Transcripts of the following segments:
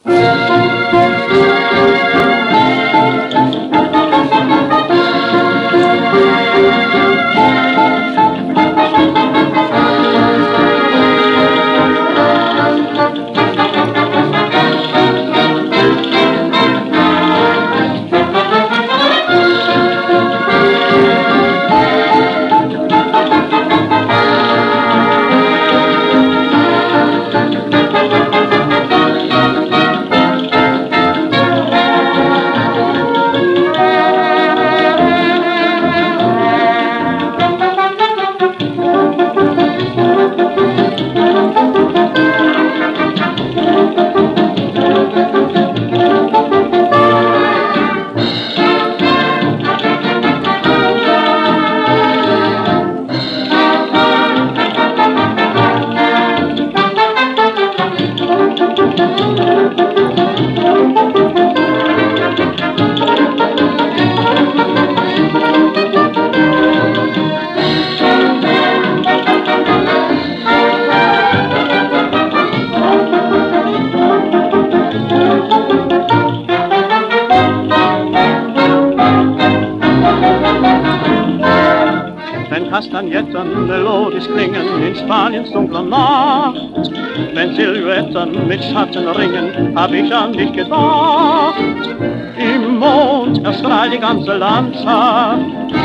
Wenn Kastagnetten melodisch klingen in Spaniens dunkler Nacht, wenn Silhouetten mit Schatten ringen, hab ich an dich gedacht. Im Mond erstrahlt die ganze Landschaft,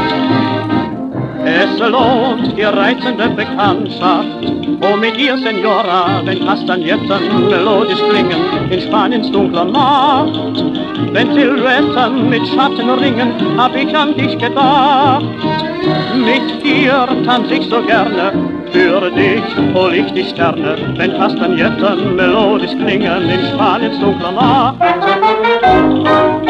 es lohnt die reizende Bekanntschaft. Oh, mit dir, Senora, wenn Kastagnetten melodisch klingen in Spaniens dunkler Nacht, wenn Silhouetten mit Schatten ringen, hab ich an dich gedacht. Mit dir tanz ich so gerne, für dich hol ich die Sterne, wenn Kastagnetten melodisch klingen in Spaniens dunkler Nacht.